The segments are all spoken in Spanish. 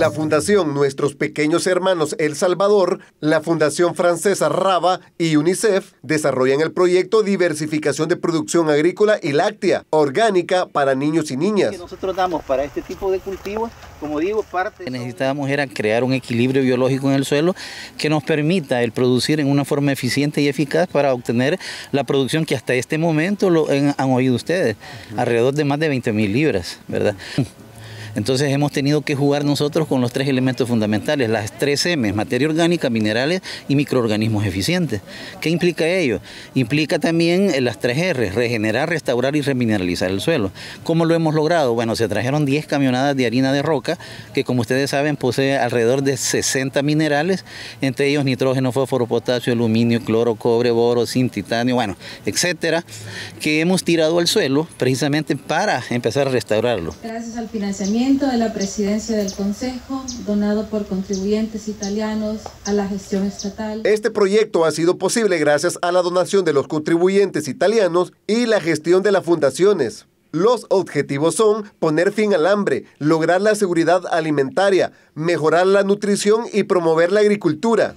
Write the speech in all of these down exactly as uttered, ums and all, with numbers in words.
La Fundación Nuestros Pequeños Hermanos El Salvador, la Fundación Francesa Raba y UNICEF desarrollan el proyecto Diversificación de Producción Agrícola y Láctea Orgánica para niños y niñas. Que nosotros damos para este tipo de cultivos, como digo, parte... Necesitábamos era crear un equilibrio biológico en el suelo que nos permita el producir en una forma eficiente y eficaz para obtener la producción que hasta este momento lo han, han oído ustedes, uh-huh. alrededor de más de veinte mil libras, ¿verdad? Entonces hemos tenido que jugar nosotros con los tres elementos fundamentales, las tres M, materia orgánica, minerales y microorganismos eficientes. ¿Qué implica ello? Implica también las tres R, regenerar, restaurar y remineralizar el suelo. ¿Cómo lo hemos logrado? Bueno, se trajeron diez camionadas de harina de roca, que como ustedes saben posee alrededor de sesenta minerales, entre ellos nitrógeno, fósforo, potasio, aluminio, cloro, cobre, boro, zinc, titanio, bueno, etcétera, que hemos tirado al suelo precisamente para empezar a restaurarlo. Gracias al financiamiento de la presidencia del Consejo, donado por contribuyentes italianos a la gestión estatal. Este proyecto ha sido posible gracias a la donación de los contribuyentes italianos y la gestión de las fundaciones. Los objetivos son poner fin al hambre, lograr la seguridad alimentaria, mejorar la nutrición y promover la agricultura.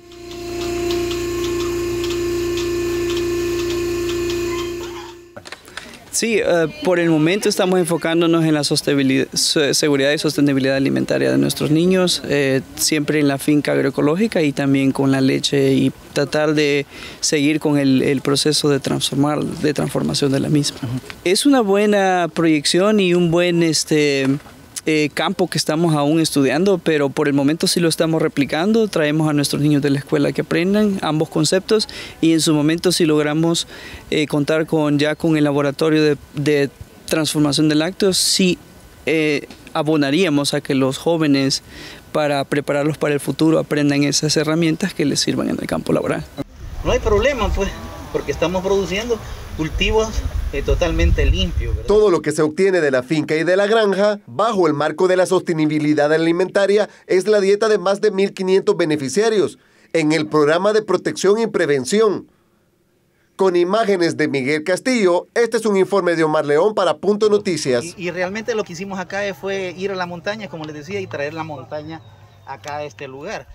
Sí, uh, por el momento estamos enfocándonos en la seguridad y sostenibilidad alimentaria de nuestros niños, eh, siempre en la finca agroecológica y también con la leche y tratar de seguir con el, el proceso de transformar, de transformación de la misma. Uh-huh. Es una buena proyección y un buen este, eh, campo que estamos aún estudiando, pero por el momento sí lo estamos replicando. Traemos a nuestros niños de la escuela que aprendan ambos conceptos y en su momento si logramos eh, contar con ya con el laboratorio de, de transformación de lácteos, sí eh, abonaríamos a que los jóvenes, para prepararlos para el futuro, aprendan esas herramientas que les sirvan en el campo laboral. No hay problema, pues, porque estamos produciendo cultivos eh, totalmente limpios, ¿verdad? Todo lo que se obtiene de la finca y de la granja, bajo el marco de la sostenibilidad alimentaria, es la dieta de más de mil quinientos beneficiarios en el programa de protección y prevención. Con imágenes de Miguel Castillo, este es un informe de Omar León para Punto Noticias. Y, y realmente lo que hicimos acá fue ir a la montaña, como les decía, y traer la montaña acá a este lugar.